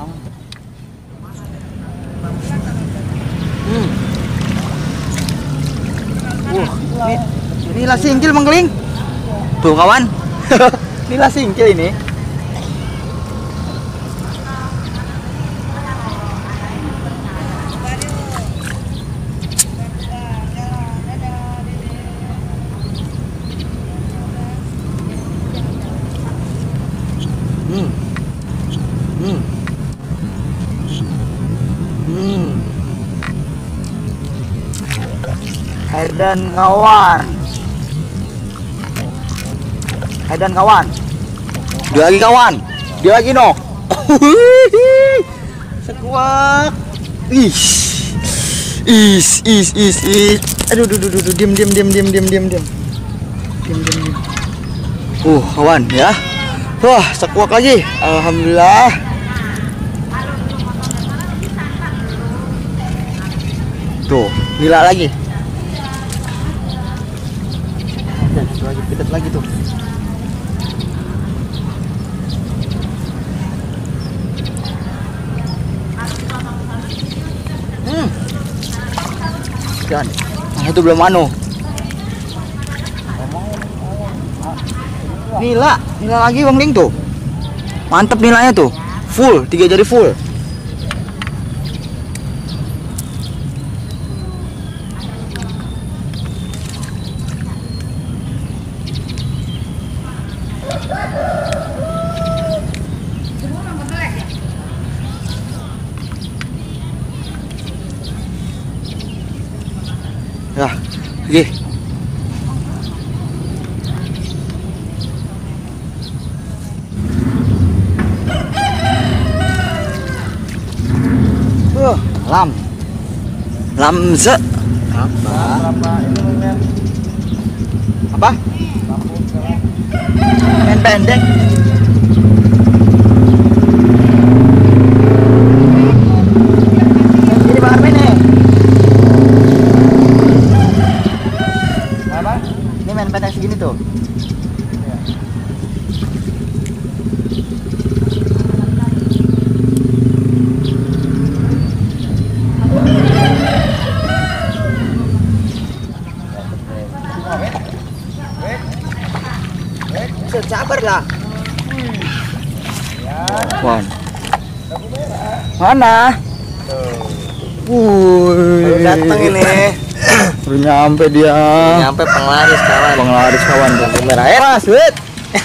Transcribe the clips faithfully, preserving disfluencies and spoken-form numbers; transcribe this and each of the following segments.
Hmm. Uh, ini, inilah singkil menggeling. Tuh kawan. Inilah singkil ini. Hmm. Hmm. Hmm. Edan kawan. Edan kawan. Dia lagi kawan. Dia lagi no. Sekuak. Ih. Is is is is. Aduh duh duh duh diam diam diam diam diam diam diam. Diam diam diam. Uh, kawan ya. Wah, sekuak lagi. Alhamdulillah. Tuh, nila lagi. Satu lagi, pitet lagi tuh. Hmm. Dan, nah itu belum anu. Nila, nila lagi Bang Ling tuh. Mantep nilainya tuh. Full, tiga jari full. Ya, oke. Uh, lam. Lamze. Apa? Apa? Men pendek. Ini Bang Armin nih. Apa? Ini men pendek segini tuh. Sabar lah. Wan. Mana? Wuih. Datang ini. Baru nyampe dia. Nyampe penglaris kawan. Penglaris kawan. Lampu merah ya. Mas, wait.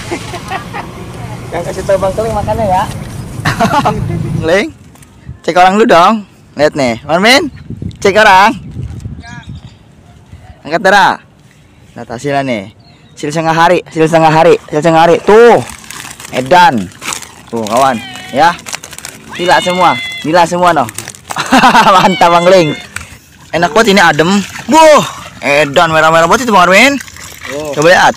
Yang kasih tahu Bang Keling makannya ya. Keling. Cek orang dulu dong. Lihat nih, Marmin. Cek orang. Angkat darah. Lihat hasilnya nih. Hasil setengah hari, hasil setengah hari, hasil setengah hari. Tuh, edan. Tuh kawan, ya. Nila semua, nila semua no. Mantap Bang Ling. Enak banget ini adem. Buh, edan merah-merah banget itu Bang Armin. Oh. Coba lihat.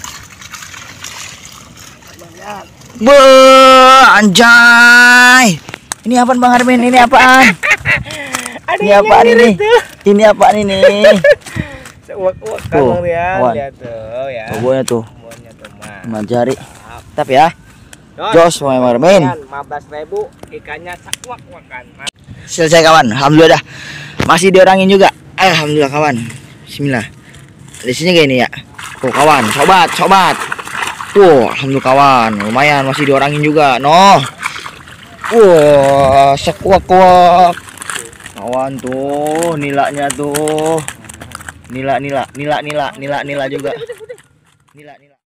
Buh, anjay. Ini apaan Bang Armin? Ini apaan? Ini apaan ini? Ini apaan ini? Uak-uak Tuh, kan ya, kawan. lihat tuh ya. Tobonya tuh, Tobonya tuh mah. lima jari. Tetap ya. Jos mau Bang Armin. lima belas ribu ikannya sakwak-wakan. Selesai kawan, alhamdulillah dah. Masih diorangin juga. Alhamdulillah kawan. Bismillah. Di sini kayak ini ya. Tuh kawan, sobat, sobat. Tuh, alhamdulillah kawan. Lumayan masih diorangin juga. Noh. Wah, sekuak-kuak. Kawan tuh, nilanya tuh. Nila, nila, nila, nila, nila, nila juga. Nila, nila.